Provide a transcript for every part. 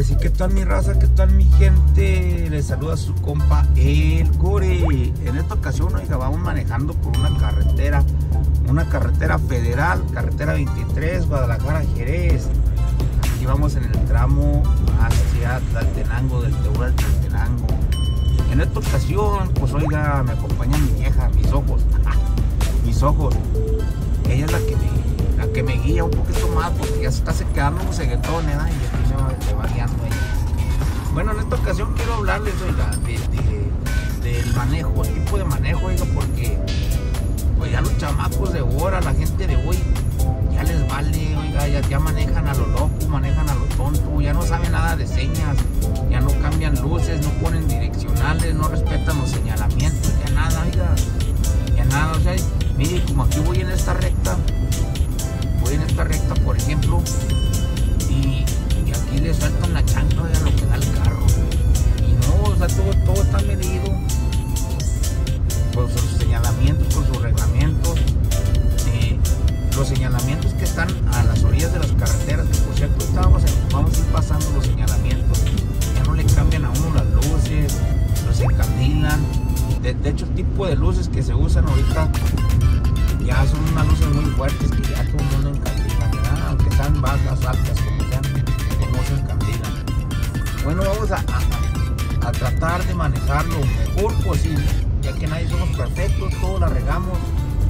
Pues sí, ¿qué tal mi raza? ¿Qué tal mi gente? Les saluda su compa El Core. En esta ocasión, oiga, vamos manejando por una carretera federal, carretera 23, Guadalajara, Jerez. Aquí vamos en el tramo hacia Tlaltenango, del Teuro al Tlaltenango. En esta ocasión, pues oiga, me acompaña mi vieja, mis ojos. Ella es la que me guía un poquito más, porque ya se está quedando un ceguetón, ¿eh? Y aquí me va guiando ella. Bueno, en esta ocasión quiero hablarles, oiga, del manejo, el tipo de manejo, oiga, porque pues ya los chamacos de ahora, la gente de hoy, ya les vale, oiga, ya manejan a lo loco, manejan a lo tonto, ya no saben nada de señas, ya no cambian luces, no ponen direccionales, no respetan los señalamientos, ya nada, oiga, ya nada. O sea, mire, como aquí voy en esta recta, por ejemplo, y aquí le sueltan la chancla a lo que da el carro, y no, o sea, todo está medido con sus señalamientos, con sus reglamentos. Los señalamientos que están a las orillas de las carreteras, que por cierto vamos a ir pasando los señalamientos, ya no le cambian a uno las luces, los encandilan. De hecho, el tipo de luces que se usan ahorita ya son unas luces muy fuertes que ya todo el mundo encandila, ¿verdad? Aunque sean bajas, altas, como sean, no se encandilan. Bueno, vamos a tratar de manejar lo mejor posible, ya que nadie somos perfectos, todos la regamos,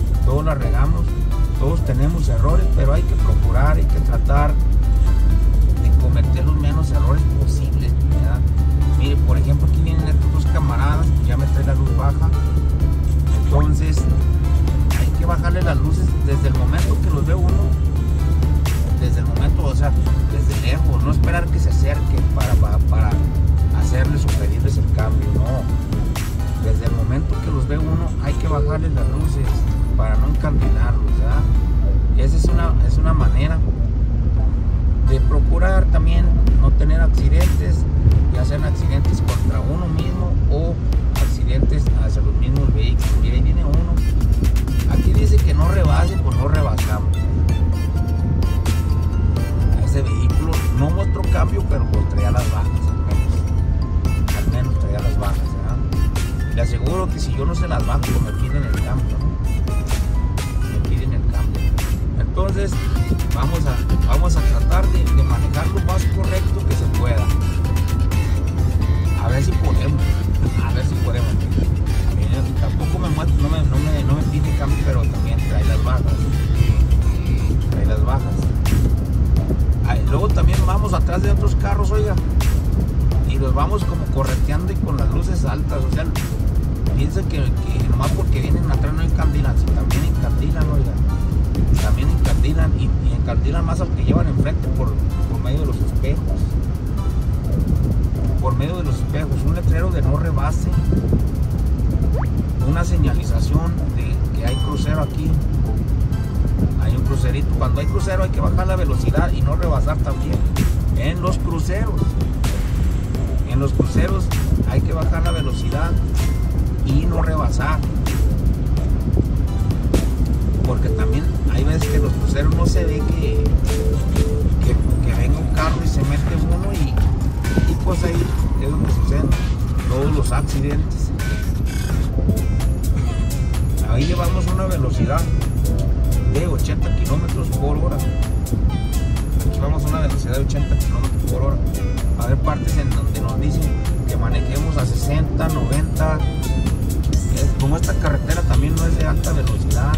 todos tenemos errores, pero hay que procurar, hay que tratar de cometer los menos errores posibles, ¿verdad? Mire, por ejemplo, aquí vienen estos dos camaradas, ya me trae la luz baja, entonces hay que bajarle las luces desde el momento que los ve uno, desde el momento, o sea, desde lejos, no esperar que se acerquen para hacerles o pedirles el cambio, no. Desde el momento que los ve uno, hay que bajarles las luces para no encandilarlos, ¿verdad? Esa es una manera de procurar también no tener accidentes, ya sean accidentes contra uno mismo o accidentes hacia los mismos vehículos. Mire, ahí viene uno. Aquí dice que no rebase, pues no rebasamos. A ese vehículo no muestro cambio, pero pues traía las bajas, al menos traía las bajas, ¿verdad? Le aseguro que si yo no se las bajo, pues me piden el cambio, ¿no? Entonces vamos a tratar de manejar lo más correcto que se pueda. A ver si podemos. Tampoco no me pide cambio, pero también trae las bajas. Luego también vamos atrás de otros carros, oiga, y los vamos como correteando y con las luces altas. O sea, piensa que nomás porque vienen atrás no encandilan, si también encandilan, oiga. También encandilan y encandilan más al que llevan enfrente por medio de los espejos. Un letrero de no rebase, una señalización de que hay crucero aquí. Hay un crucerito. Cuando hay crucero hay que bajar la velocidad y no rebasar también. En los cruceros hay que bajar la velocidad y no rebasar. Porque también hay veces que los cruceros no se ve que venga un carro y se mete uno y pues ahí es donde suceden todos los accidentes. Ahí llevamos una velocidad de 80 kilómetros por hora. Aquí vamos a una velocidad de 80 kilómetros por hora. Va a haber partes en donde nos dicen que manejemos a 60, 90. Como esta carretera también no es de alta velocidad,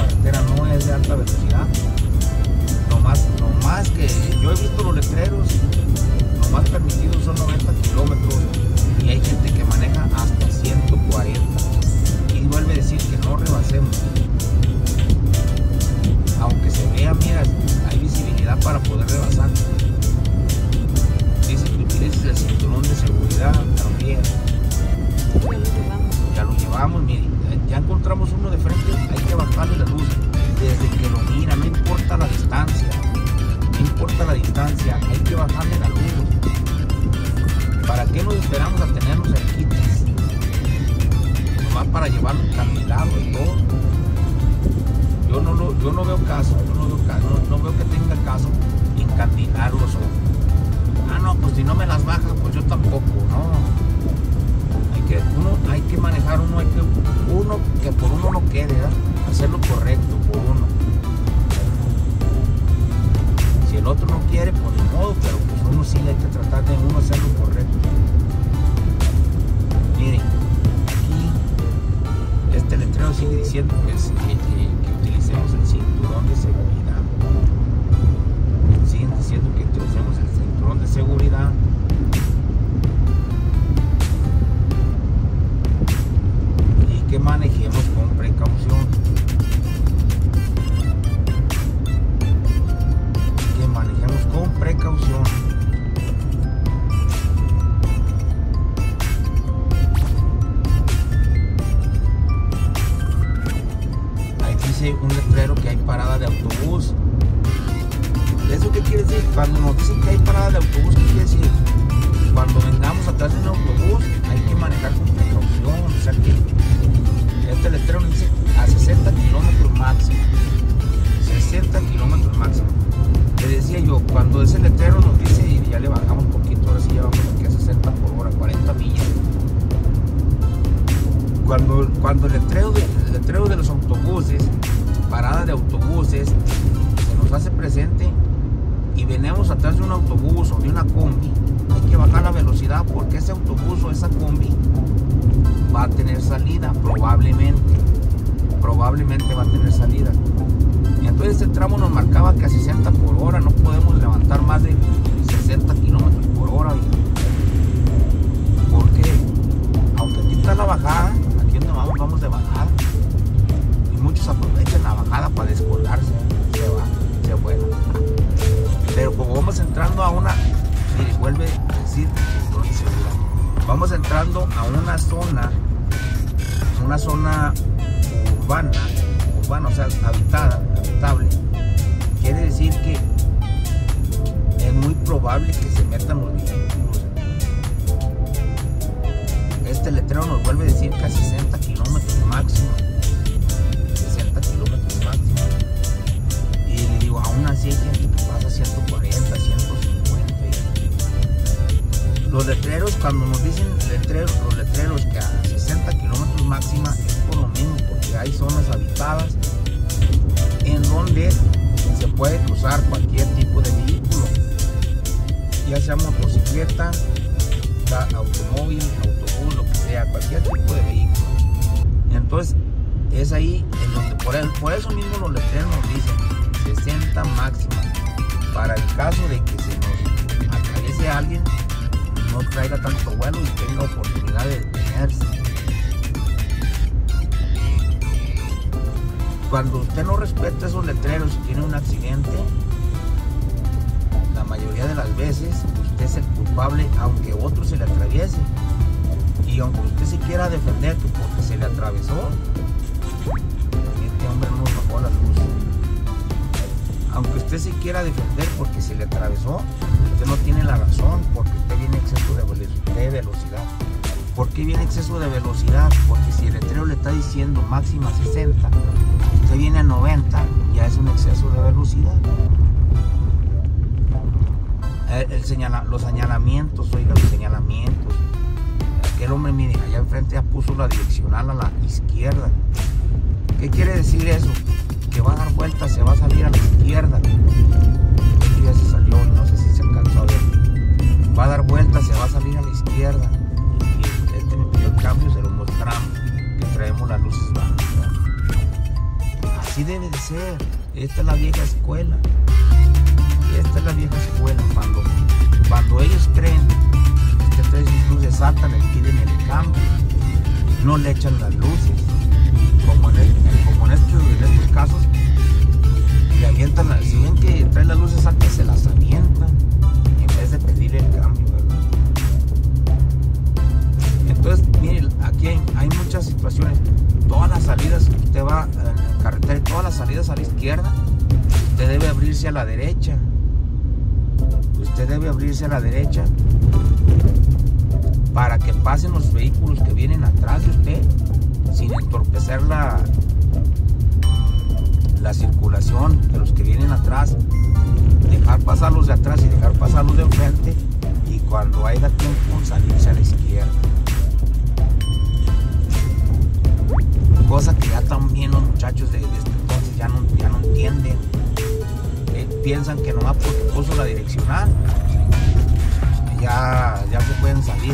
no más que yo he visto los letreros, lo más permitido son 90 kilómetros y hay gente que maneja hasta 140 y vuelve a decir que no rebasemos, aunque se vea, mira, hay visibilidad para poder rebasar. Dice que utilices el cinturón de seguridad también. Ya lo llevamos, miren, ya encontramos uno de frente, hay que bajarle la luz desde que lo mira, no importa la distancia, hay que bajarle la luz. ¿Para qué nos esperamos a tenernos cerquitas? Nomás para llevarlo encandilado y todo. Yo no veo caso, no veo que tenga caso encandilarlos. No, pues si no me las baja, pues yo tampoco, no. Hay que manejar que por uno no quede, ¿verdad? Hacer lo correcto por uno. Si el otro no quiere, pues ni modo, pero pues uno sí hay que tratar de uno hacer lo correcto. Miren, aquí este letrero sigue diciendo que utilicemos el cinturón de seguridad. Siguen diciendo que utilicemos el cinturón de seguridad. Y que manejemos con precaución. Que manejemos con precaución. Ahí dice un letrero que hay parada de autobús. ¿Eso qué quiere decir? Cuando nos dicen que hay parada de autobús, ¿qué quiere decir? Cuando vengamos atrás de un autobús, hay que manejar con precaución. O sea que este letrero nos dice a 60 kilómetros máximo. 60 kilómetros máximo. Le decía yo, cuando ese letrero nos dice, y ya le bajamos un poquito, ahora sí ya vamos aquí a 60 por hora, 40 millas. Cuando el letrero de los autobuses, parada de autobuses, se nos hace presente y venimos atrás de un autobús o de una combi, hay que bajar la velocidad porque ese autobús o esa combi va a tener salida, probablemente va a tener salida. Y entonces este tramo nos marcaba que a 60 por hora no podemos levantar más de 60 kilómetros por hora. Porque aunque aquí está la bajada, aquí donde vamos de bajada, y muchos aprovechan la bajada para descolgarse, se vuela. Pero como vamos entrando a una, y vuelve a decir, vamos entrando a una zona urbana, o sea, habitable. Quiere decir que es muy probable que se metan los vehículos. Este letrero nos vuelve a decir que a 60 kilómetros máximo. 60 kilómetros máximo. Y le digo, aún así hay gente que pasa 140, 150. Los letreros, cuando nos dicen los letreros que a 60 kilómetros máxima, es por lo mismo, porque hay zonas habitadas en donde se puede cruzar cualquier tipo de vehículo, ya sea motocicleta, automóvil, autobús, lo que sea, cualquier tipo de vehículo. Entonces es ahí en donde por eso mismo los letreros nos dicen 60 máxima, para el caso de que se nos atraviese alguien, no traiga tanto vuelo y tenga oportunidad de detenerse. Cuando usted no respeta esos letreros y tiene un accidente, la mayoría de las veces usted es el culpable, aunque otro se le atraviese. Y aunque usted se quiera defender que porque se le atravesó, este hombre no bajó la luz. Aunque usted se quiera defender porque se le atravesó, usted no tiene la razón, porque usted viene exceso de velocidad. ¿Por qué viene exceso de velocidad? Porque si el letrero le está diciendo máxima 60, usted viene a 90, ya es un exceso de velocidad. Los señalamientos, oiga, los señalamientos. Aquel hombre, mire, allá enfrente ya puso la direccional a la izquierda. ¿Qué quiere decir eso? Que va a dar vuelta, se va a salir a la izquierda. Aquí ya se salió, no sé si se alcanzó a ver. Va a dar vuelta, se va a salir a la izquierda. Y este me pidió el cambio, se lo mostramos, que traemos las luces bajas. Así debe de ser. Esta es la vieja escuela. Esta es la vieja escuela. Cuando ellos creen que trae sus luces, saltan, les piden el cambio, no le echan las luces. Como en estos casos, le avientan, si ven que trae las luces altas, se las avientan en vez de pedirle el cambio, ¿verdad? Entonces, miren, aquí hay muchas situaciones. Todas las salidas que usted va en carretera, todas las salidas a la izquierda, usted debe abrirse a la derecha. Usted debe abrirse a la derecha para que pasen los vehículos que vienen atrás de usted sin entorpecer la circulación de los que vienen atrás. Dejar pasar los de atrás y dejar pasar los de enfrente, y cuando haya tiempo salirse a la izquierda. Cosa que ya también los muchachos de este entonces ya no entienden. Piensan que nomás porque puso la direccional ya se pueden salir.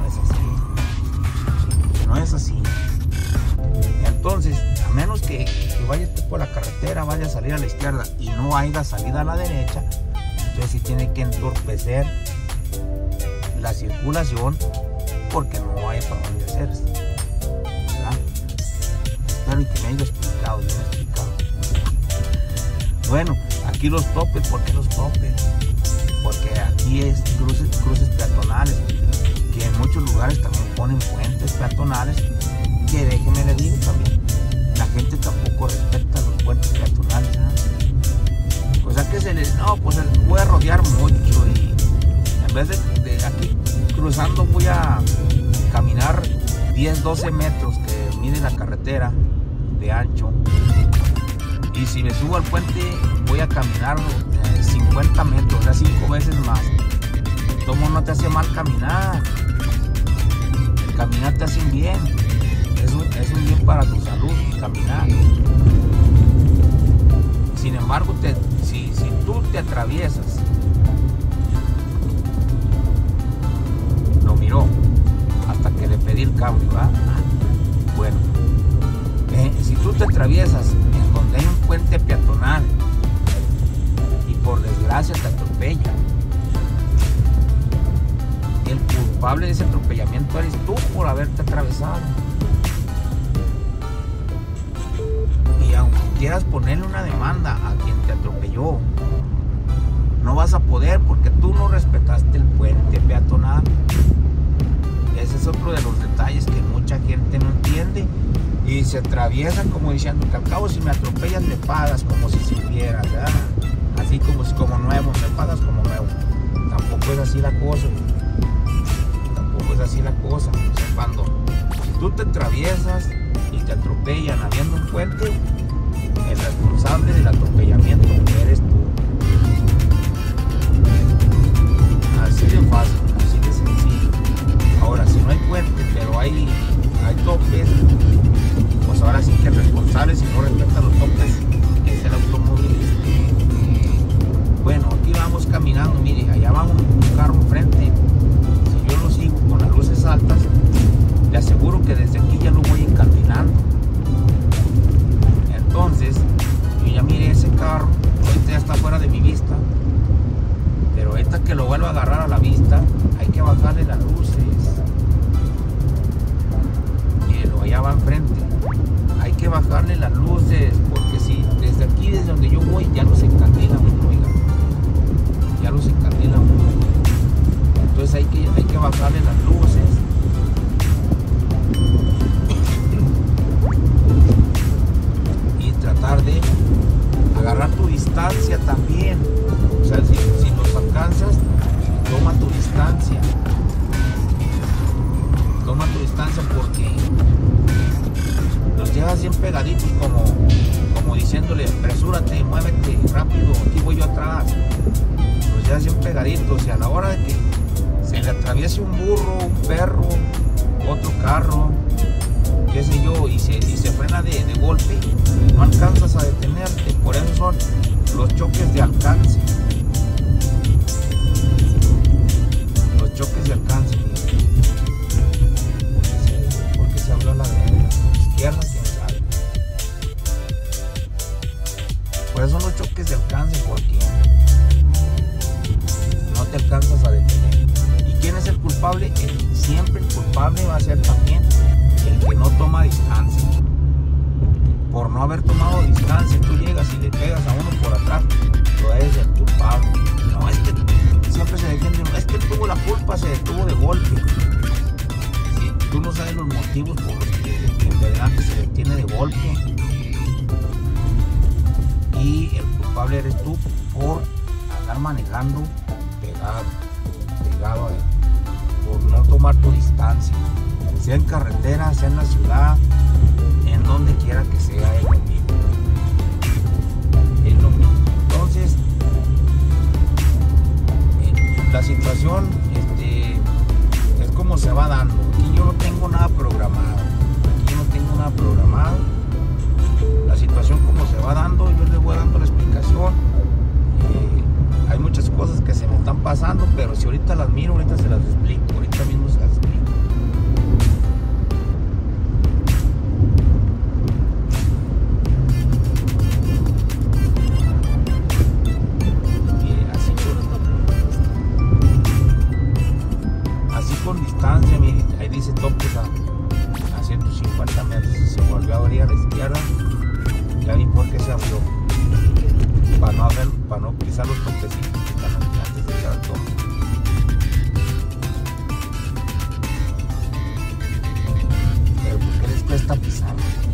No es así. Entonces, a menos que vayas por la carretera, vaya a salir a la izquierda y no haya salida a la derecha, entonces sí tiene que entorpecer la circulación porque no hay para dónde hacerse, ¿verdad? Espero que me haya explicado, bien explicado. Bueno, aquí los topes. ¿Por qué los topes? Porque aquí es cruces peatonales, que en muchos lugares también ponen puentes peatonales, que déjenme le digo también, la gente tampoco respeta los puentes peatonales, ¿eh? O sea que no, pues voy a rodear mucho y en vez de aquí cruzando voy a caminar 10-12 metros que mide la carretera de ancho, y si me subo al puente voy a caminar 50 metros, o sea 5 veces más. ¿Cómo no te hace mal caminar? El caminar te hace un bien, es un bien para tu salud, caminar. Sin embargo, si tú te atraviesas, lo miró hasta que le pedí el cambio, ¿verdad? Bueno, si tú te atraviesas en donde hay un puente peatonal y por desgracia te atropella, el culpable de ese atropellamiento eres tú por haberte atravesado. Y aunque quieras ponerle una demanda a quien te atropelló, no vas a poder porque tú no respetaste el puente peatonal. Ese es otro de los detalles que mucha gente no entiende y se atraviesan como diciendo que al cabo si me atropellas me pagas como si sirvieras, ¿verdad? Así como nuevo, me pagas como nuevo. Tampoco es así la cosa. Es así la cosa. O sea, cuando tú te atraviesas y te atropellan habiendo un puente, el responsable del atropellamiento eres tú. Así de fácil, así de sencillo. Ahora, si no hay puente, pero hay topes, pues ahora sí que el responsable, si no respeta los topes, es el automovilista. Bueno, aquí vamos caminando, mire, allá va un carro enfrente. Yo lo sigo con las luces altas, le aseguro que desde aquí ya lo voy encaminando. Entonces, yo ya miré ese carro, ahorita ya está fuera de mi vista, pero ahorita que lo vuelvo a agarrar a la vista, hay que bajarle las luces. Mírenlo, allá va enfrente. Hay que bajarle las luces, porque si desde aquí, desde donde yo voy, ya los encandila uno, oiga. Ya los encandila uno. Entonces hay que bajarle las luces. Y tratar de agarrar tu distancia también. O sea, si los alcanzas, toma tu distancia. Toma tu distancia porque los llevas bien pegaditos como diciéndole, apresúrate, muévete rápido, aquí voy yo atrás. Los llevas bien pegaditos y a la hora de que se le atraviese un burro, un perro, otro carro, qué sé yo, y se frena de golpe, no alcanzas a detenerte. Por eso son los choques de alcance. Los choques de alcance. Porque se habló a la izquierda, quién sabe. Por eso son los choques de alcance, porque no te alcanzas a detener. ¿Quién es el culpable? Siempre el culpable va a ser también el que no toma distancia. Por no haber tomado distancia, tú llegas y le pegas a uno por atrás, tú eres el culpable. No, es que siempre se defiende, es que tuvo la culpa, se detuvo de golpe. ¿Sí? Tú no sabes los motivos por los que en verdad se detiene de golpe. Y el culpable eres tú por andar manejando pegado a él. Por no tomar tu distancia, sea en carretera, sea en la ciudad, en donde quiera que sea, es lo mismo. Es lo mismo. Entonces, la situación como se va dando. Aquí yo no tengo nada programado. La situación como se va dando, yo les voy dando la explicación. Hay muchas cosas que se me están pasando, pero si ahorita las miro, ahorita se las explico. Ahorita mismo se las explico. Con distancia, mire, ahí dice topes a 150 metros. Se volvió a abrir a la izquierda. Ya vi por qué se abrió, para no pisar los topecitos que están antes de llegar al tope. Pero pues, ¿qué les cuesta pisar?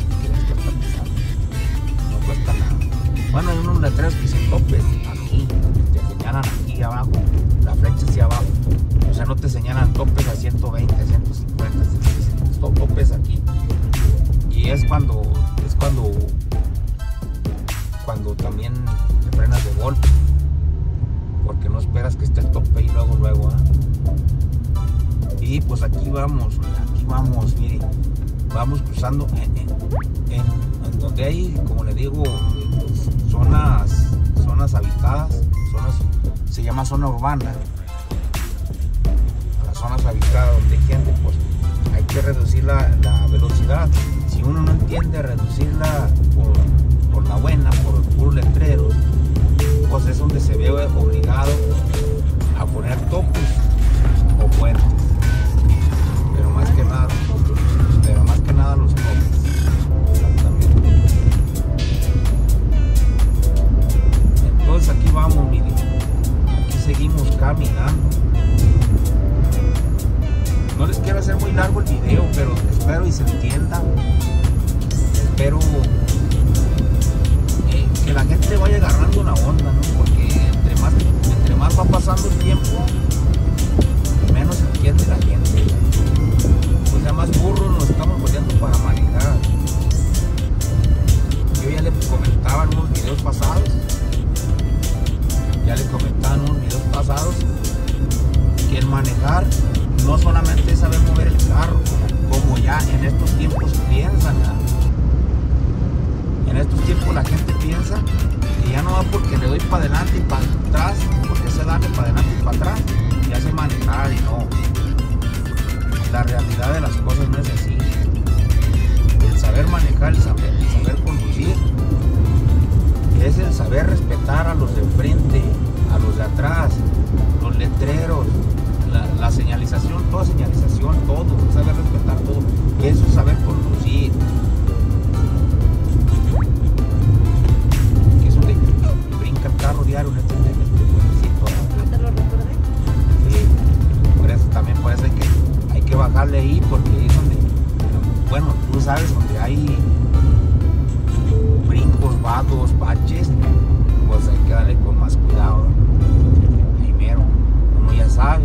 No cuesta nada. Bueno, hay unos letreros que dicen topes aquí, te señalan aquí abajo, la flecha hacia abajo. O sea, no te señalan topes a 120, 150, son topes aquí. Y es cuando también te frenas de golpe, porque no esperas que esté el tope y luego, ¿eh? Y pues aquí vamos, mire, vamos cruzando en donde hay, como le digo, zonas habitadas, se llama zona urbana. Zonas habitadas donde hay gente, pues hay que reducir la velocidad. Si uno no entiende reducirla por la buena, por puros letreros, pues es donde se ve obligado a poner topes o puentes, pero más que nada los topes. Exactamente. Entonces aquí vamos, mire, aquí seguimos caminando. No les quiero hacer muy largo el video, pero espero y se entienda. Espero que la gente vaya agarrando una onda, ¿no? Porque entre más va pasando el tiempo, menos entiende la gente. Pues ya más burros nos estamos volviendo para manejar. Yo ya le comentaba en unos videos pasados, que el manejar no solamente es saber mover el carro, como ya en estos tiempos piensan, ¿verdad? En estos tiempos la gente piensa que ya no va porque le doy para adelante y para atrás, porque sé darle para adelante y para atrás, ya sé manejar, y no. La realidad de las cosas no es así. El saber manejar, el saber conducir, es el saber respetar a los de enfrente, a los de atrás, los letreros, la señalización, toda señalización, todo, saber respetar todo. Eso es saber conducir. Que es donde brinca el carro diario en este puentecito. ¿No te lo recordé? Sí, por eso hay que bajarle ahí, porque ahí es donde, bueno, tú sabes, donde hay brincos, vados, baches, pues hay que darle con más cuidado. Primero, uno ya sabe.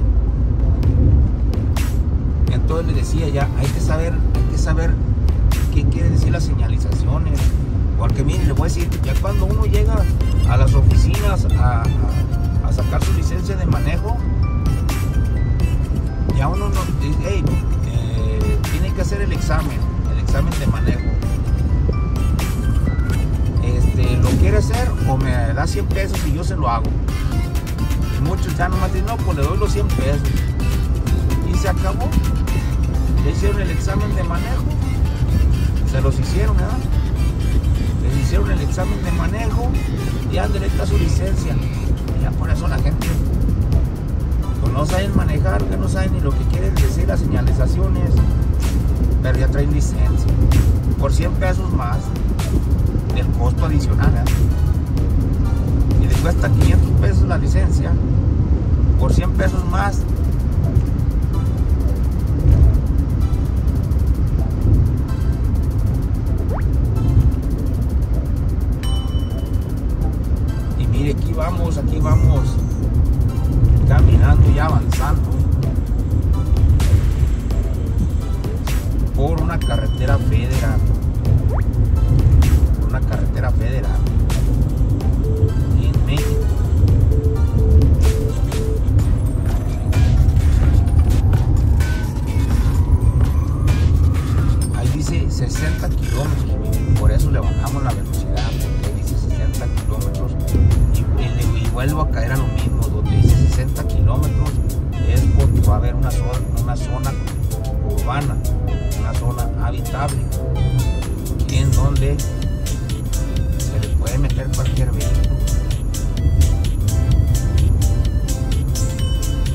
Entonces le decía, ya hay que saber qué quiere decir las señalizaciones. Porque miren, le voy a decir, ya cuando uno llega a las oficinas a sacar su licencia de manejo, ya uno no dice, hey, tiene que hacer el examen de manejo. ¿Lo quiere hacer o me da 100 pesos y yo se lo hago? Y muchos ya nomás dicen, no, pues le doy los 100 pesos. Y se acabó. Le hicieron el examen de manejo. Se los hicieron, ¿verdad? Les hicieron el examen de manejo y ya directa su licencia. Y ya por eso la gente pues no saben manejar, que no saben ni lo que quieren decir las señalizaciones, pero ya traen licencia. Por 100 pesos más del costo adicional, ¿eh? Y le cuesta 500 pesos la licencia, por 100 pesos más. Y mire, aquí vamos caminando y avanzando por una carretera federal. Una carretera federal en México.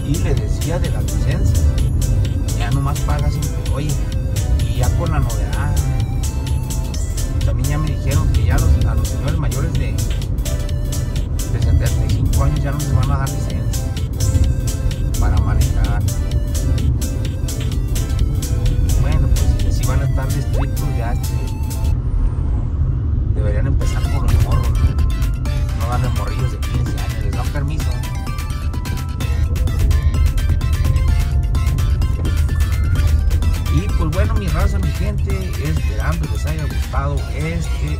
y le decía de la licencia, ya nomás pagas siempre, oye, y ya con la novedad, también ya me dijeron que ya a los señores mayores de 75 años ya no les van a dar licencia para manejar. Bueno, pues si van a estar estrictos ya, deberían empezar por los morros, no darle morrillos de 15 años, les dan permiso. Y pues bueno, mi raza, mi gente, esperando les haya gustado este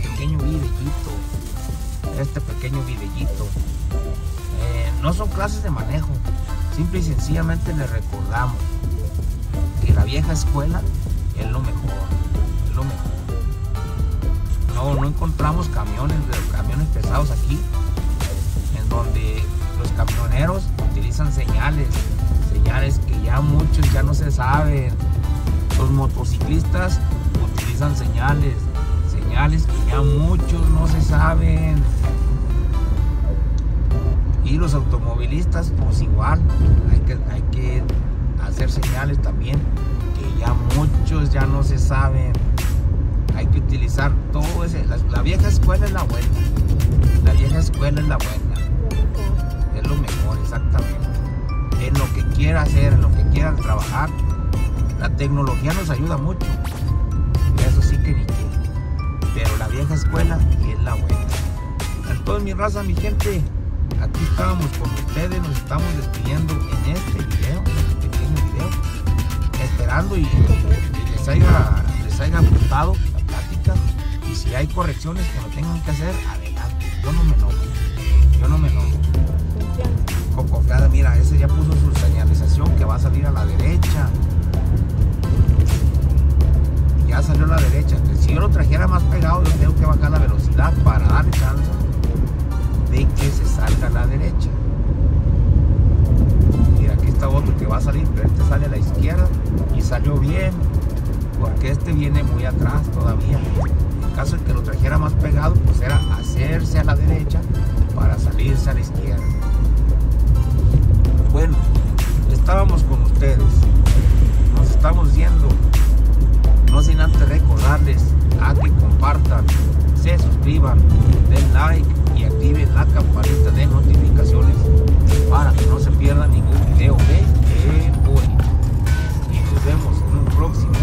pequeño videíto. No son clases de manejo, simple y sencillamente les recordamos que la vieja escuela es lo mejor, es lo mejor. No encontramos camiones pesados aquí, en donde los camioneros utilizan señales que ya muchos ya no se saben. Los motociclistas utilizan señales que ya muchos no se saben. Y los automovilistas pues igual, hay que hacer señales también que ya muchos ya no se saben. Hay que utilizar todo ese, la vieja escuela es la buena. La vieja escuela es la buena. Es lo mejor, exactamente. En lo que quiera hacer, en lo que quiera trabajar, la tecnología nos ayuda mucho. Eso sí que ni qué. Pero la vieja escuela es la buena. Entonces, mi raza, mi gente, aquí estábamos con ustedes, nos estamos despidiendo en este pequeño video, esperando y les haya gustado la plática, y si hay correcciones que no tengan que hacer, adelante, yo no me enojo. Cocofeada, mira, ese ya puso su señalización que va a salir a la derecha, ya salió a la derecha. Si yo lo trajera más pegado, yo tengo que bajar la velocidad para darle chance de que se salga a la derecha. Mira, aquí está otro que va a salir, pero este sale a la izquierda y salió bien, porque este viene muy atrás todavía. En caso de que lo trajera más pegado, pues era hacerse a la derecha para salirse a la izquierda. Bueno, estábamos con ustedes, nos estamos yendo, no sin antes recordarles a que compartan, se suscriban, den like y activen la campanita de notificaciones para que no se pierdan ningún video de hoy. Y nos vemos en un próximo